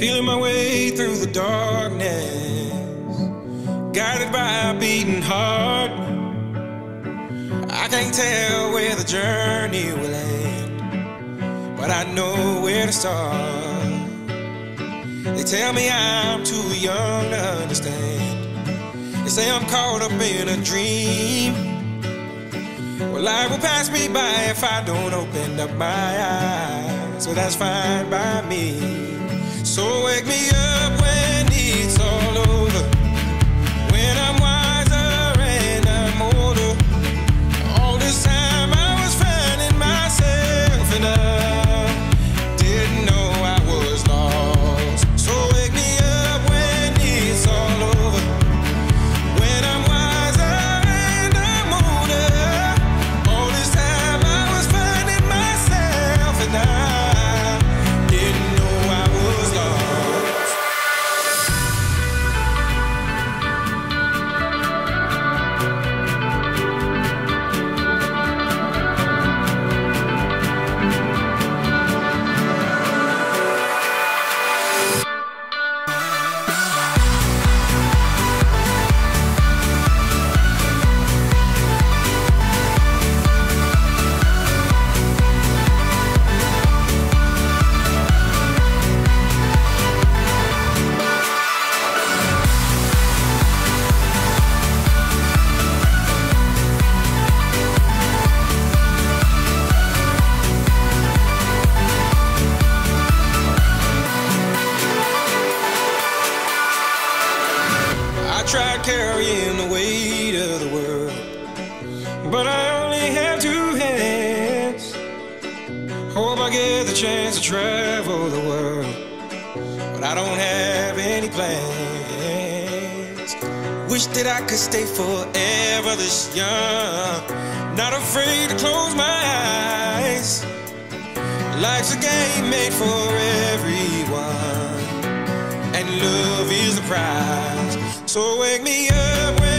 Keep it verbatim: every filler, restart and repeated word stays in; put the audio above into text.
Feeling my way through the darkness, guided by a beating heart. I can't tell where the journey will end, but I know where to start. They tell me I'm too young to understand. They say I'm caught up in a dream. Well, life will pass me by if I don't open up my eyes, so that's fine by me. So wake me up when it's all over, when I'm wiser and I'm older. All this time I was finding myself and I didn't know I was lost. So wake me up when it's all over, when I'm wiser and I'm older. All this time I was finding myself and I didn't know I was lost. I tried carrying the weight of the world, but I only have two hands. Hope I get the chance to travel the world, but I don't have any plans. Wish that I could stay forever this young, not afraid to close my eyes. Life's a game made for everyone, and love is the prize. So wake me up when